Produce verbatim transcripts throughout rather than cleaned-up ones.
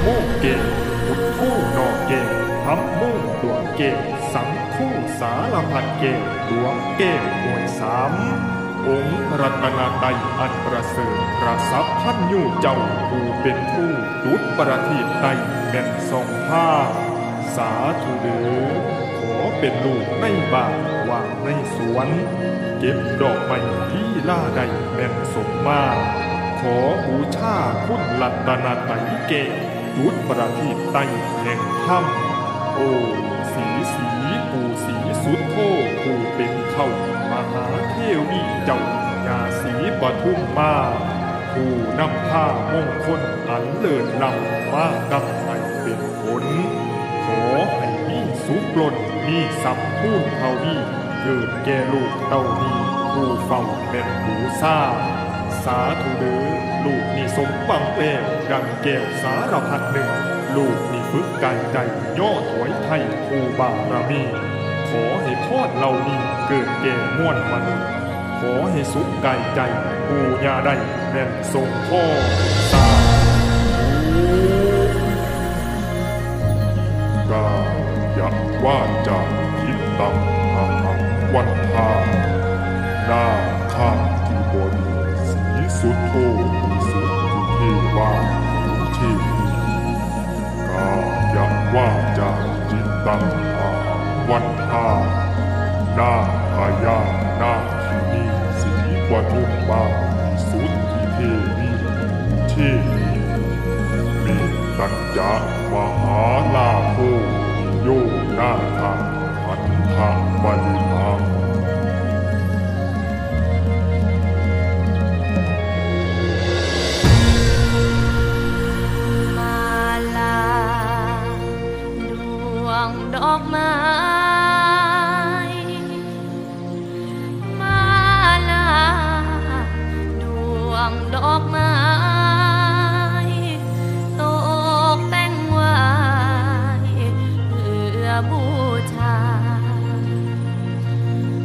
โมเกพุทโธนอเกธัมโมดวงเกสังโฆสารพัดเกดวงเกหวยสามองค์รัตนตรัยอันประเสริฐพระสัพพัญญูเจ้าผู้เป็นผู้ดุจประทีปใดแม่นทรงผ้าสาธุเด้อขอเป็นลูกในบ้านว่างในสวนเก็บดอกไม้ที่ล่าใดแม่นสมมาขอบูชาคุณรัตนตรัยเกดุจประทีปใดแห่งธรรมโอ้สีสีปู่สีสุดโธผู้เป็นเข้ามหาเทวีเจ้าญาสีปทุมมาผู้นำผ้ามงคลอันเลิศล้ำมานำให้เป็นผลขอให้มีสุขล้นมีสัพพูนเท่านี้เกิดแก่ลูกเต้านี้ผู้เฝ้าแม่นบูชาสาธุเด้อลูกนี่สมบังแล้วดังแก้วสารพัดหนึ่งลูกนี่ฝึกกายใจย่อถอยไทยผู้บารมีขอให้พรเหล่านี้เกิดแก่ม่วนมนุษย์ขอให้สุขกายใจผู้ยาได้แม่นทรงพ่อสาธุกายว่าจะคิดตังอาหังวันทาหน้าข้าที่บดีสีสุดโทมีสุดที่เทวาเทวีกายว่าจะจิตตังอาหังวันทาหน้าพายาหน้าที่นี่สีปทุมมาสุดที่เทวีเทวีเมตัญญามหาลาโภโยนาทาพันธะบาลิพังมาลาดวงดอกไม้มาลาดวงดอกไม้ตกแต่งไว้เพื่อบูชา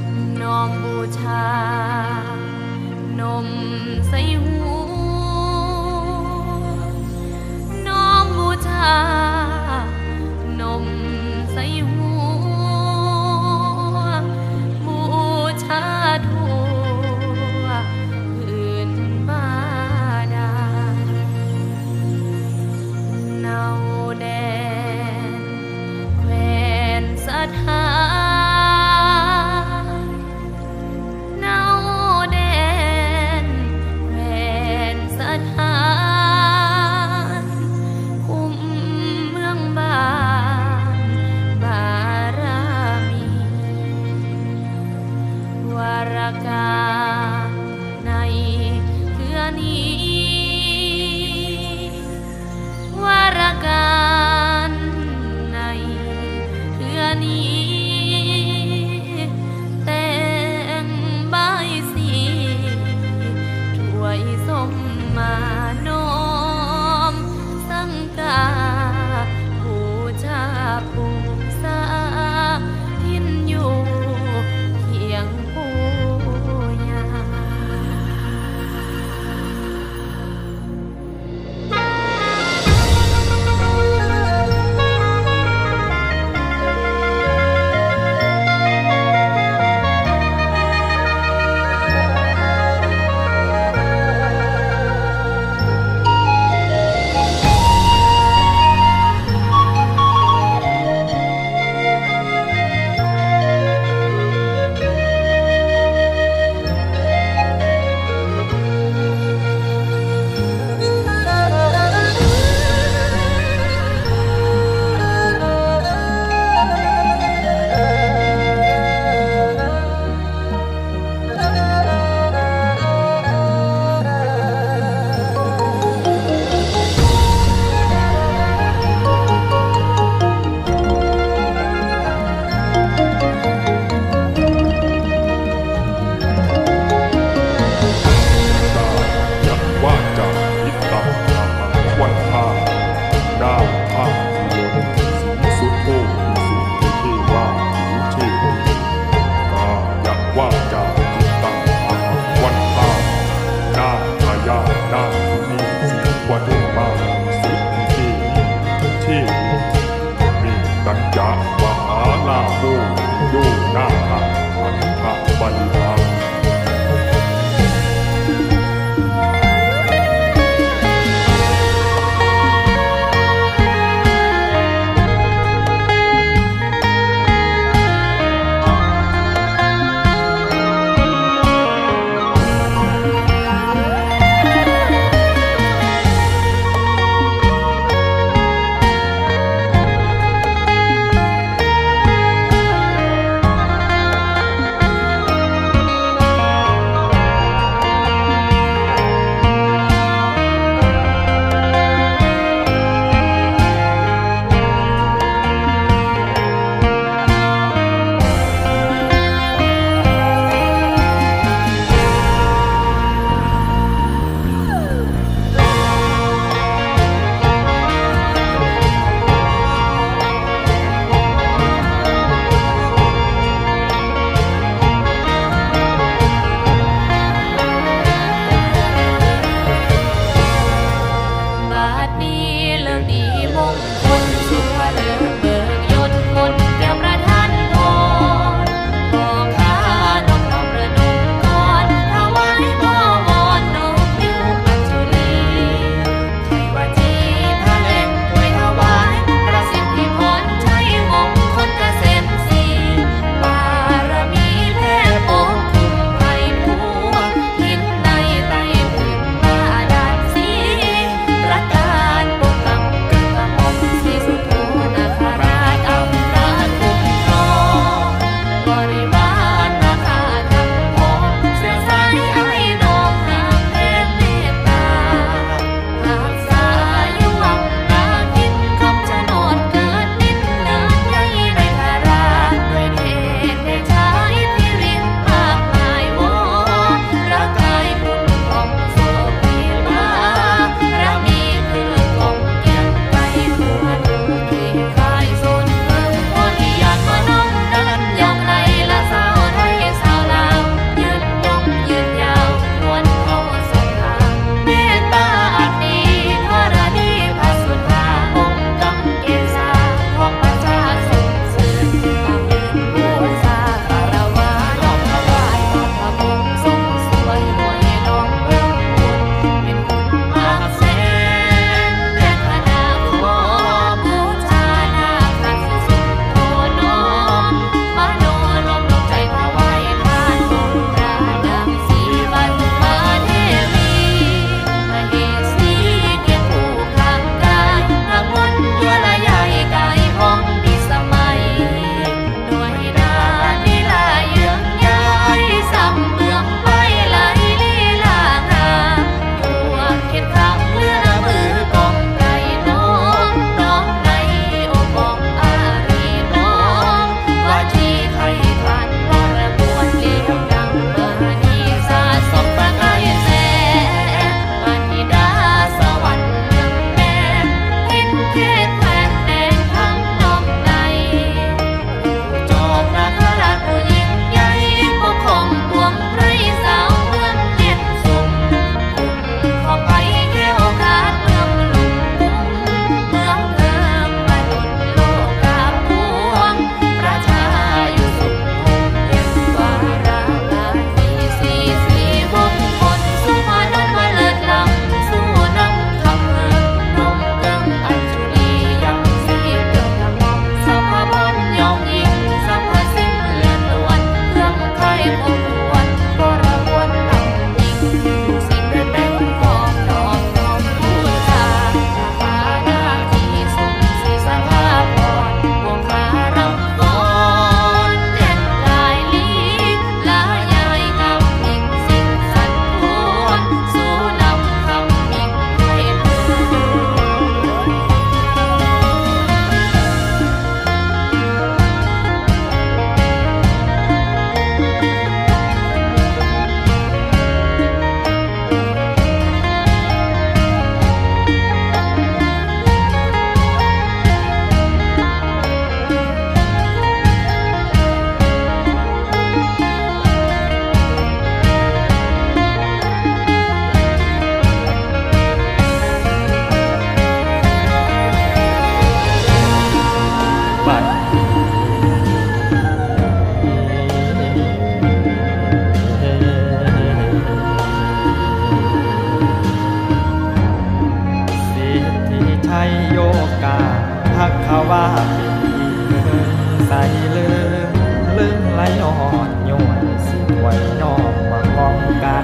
เขาว่าเป็นอีเมืองใส่เลื่มเลื่มไหลอ่อนโยนสิไว้นอมมาป้องกัน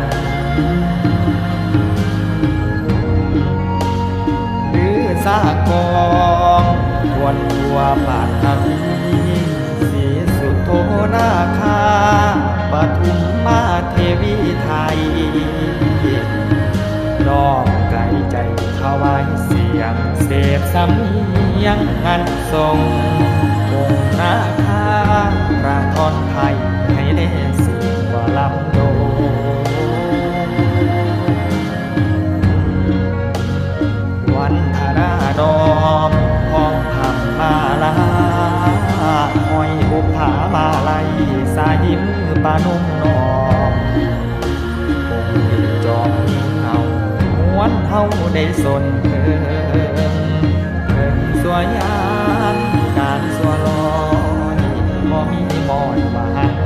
หรือสากองควรตัวปาฐวีสีสุโธนาคาปทุมมาเทวีไทยน้อมไกลใจถวายเสียงเสพสำเนียงอันทรงองค์นาคาพระทอนไทยให้ได้เสียงว่าลำโดวันธราดอมห้องธรรมมาลาห้อยบุพผามาลัยสายิ้มปานุ่มนอมองค์เป็นจอมยิ่งเอาม้วนเฮาได้สนเพิ่งเพิ่งสวยยามการสวลอยบ่มีมอนว่าหัน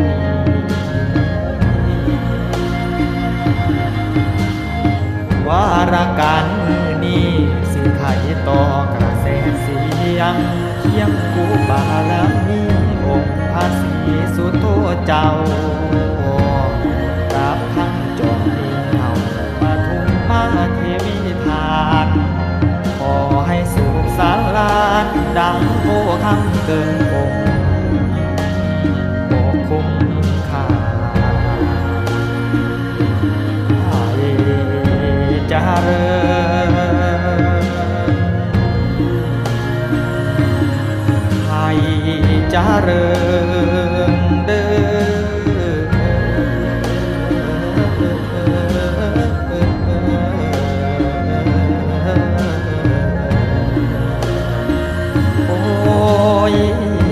วาระการมือนี้สิไทยต่อกระแสเสียงเคียงกูบาลามีองค์พระศรีสุโธเจ้ากับทั้งจอมมีเฮาปทุมมาเทวีทานขอให้สุขสารลานดังโพคำเกินองค์โบคุ้มค่าเจริญให้เจริญเด้อโอ้ย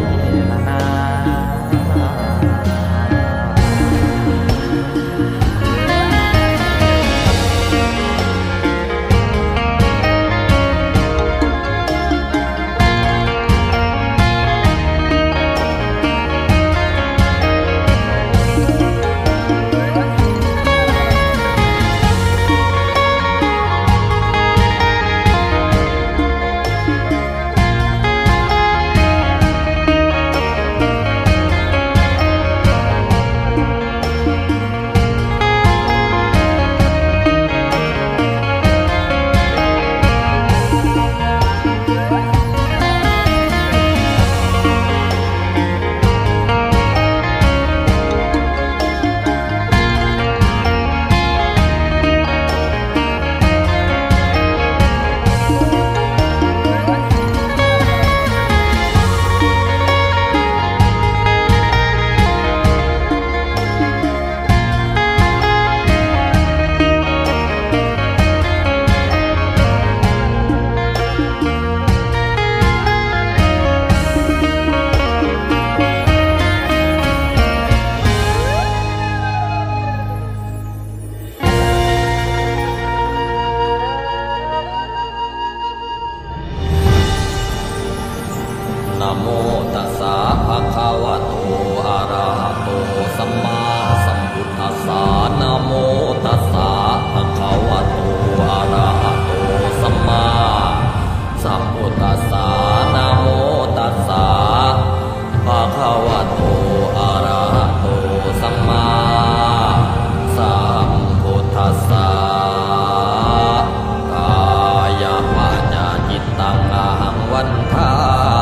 นะโมตัสสะภะคะวะโตอะระหะโตสัมมาสัมพุทธัสสะนะโมตัสสะภะคะวะโตอะระหะโตสัมมาสัมพุทธัสสะนะโมตัสสะภะคะวะโตอะระหะโตสัมมาสัมพุทธัสสะกายะวาจาจิตตังอะหังวันทา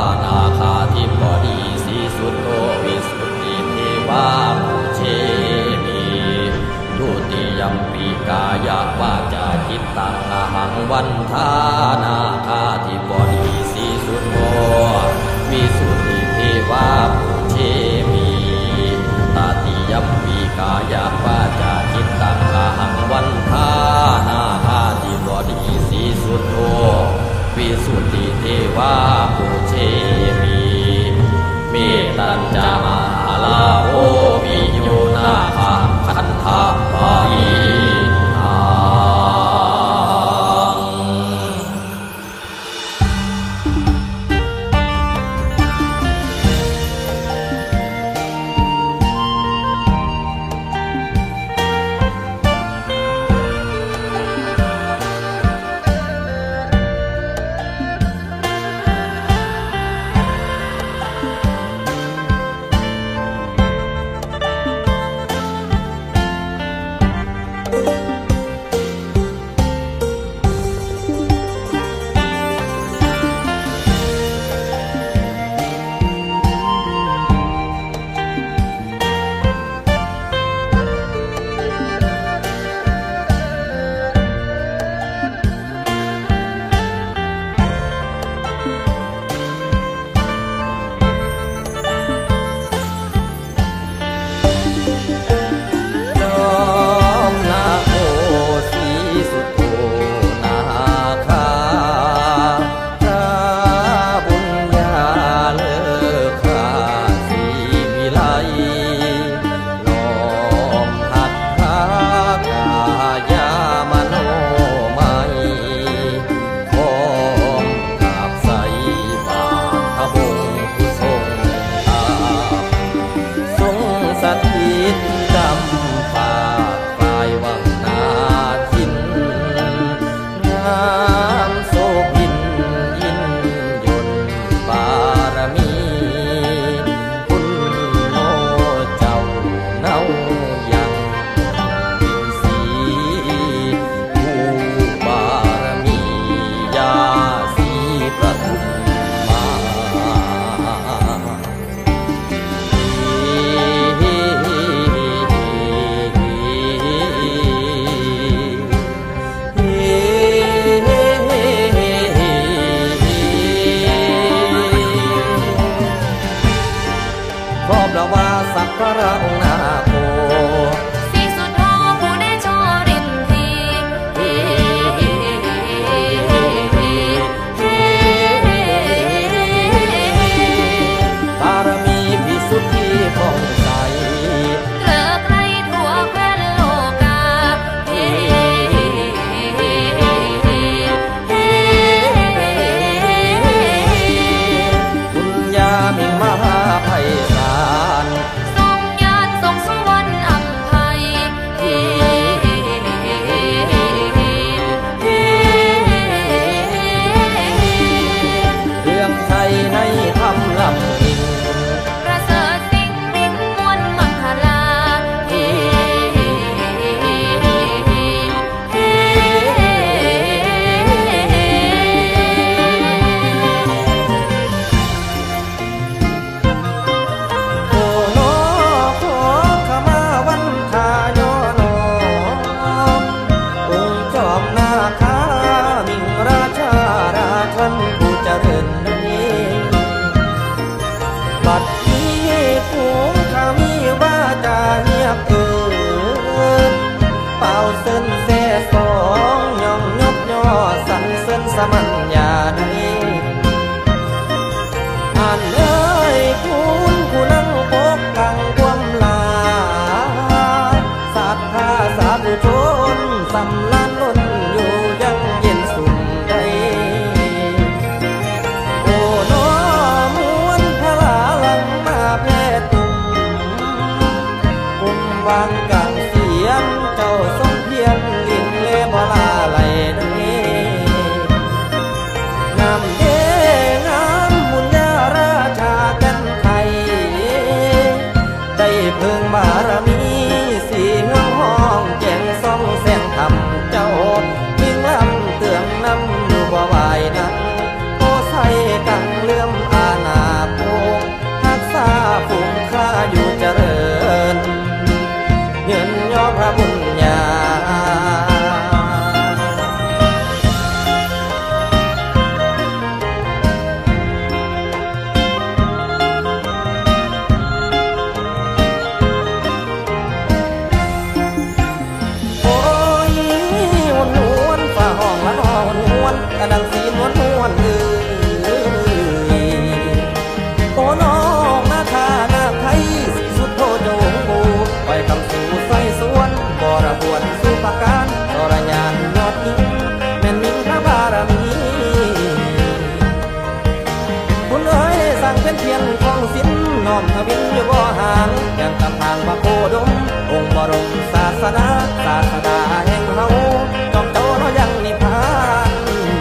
กายาวาจาจิตตังอะหังวันทานาคาธิบดีสีสุทโธวิสุทธิเทวาปุเชมีตติยัมปีกายาวาจาจิตตังอะหังวันทานาคาธิบดีสีสุทโธวิสุทธิเทวาปุเชมีเมตัญจมหาลาโภวิโยนาคาขันธาปายีวนเสสองย่องยบย่อสันเสริญสมัญญาใดอ่านเอ้ยคุณผู้นั่งปกกังความลาศรัทธาสาธุชนสำลานล้นอยู่ยังเย็นสุขใจโอ้น้อมวนพลาลังมาแพทย์ตุ่มกุมวางกลางเสียงเจ้าทรงเพียงลิ้นเล่บ่ลาไหลได้งามเด้งามบุญญาราชาแก่นไทยได้เพิ่งบารมีสีเฮืองห้องแจงส่องแสงธรรมเจ้ามิ่งลำเตืองนำอยู่บ่ไหวนั้นโอ้ใส่กังเลื่อมอาณาโพรักษาฝูงข้าอยู่เจริญเงินย่อพระบุญญากระดังสีนวลนวลเอ่ยโอ้น้องนาคานาไทยสีสุดโทโจงบูไปคำสู่ใส่สวนบรบวนสู่ปากการตรญานยอดยิ่งแม่นมิ่งพระบารมีคุณเอ๋ยสั่งเป็นเพียงของศิลป์น้อมทวินอยู่บ่ห่างยังกำทางพระโคดมองค์บรมศาสนาศาสดาแห่งเฮาจอมโตเรายังนิพพาน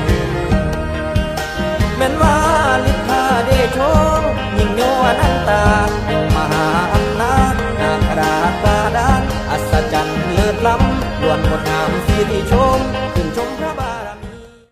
แม่นว่าลิทธาเดโชยิ่งโยอนันตายิ่งมหาอำนาจนาคราชบาดาลอัศจรรย์เลิศล้ำล้วนงดงามสิริชม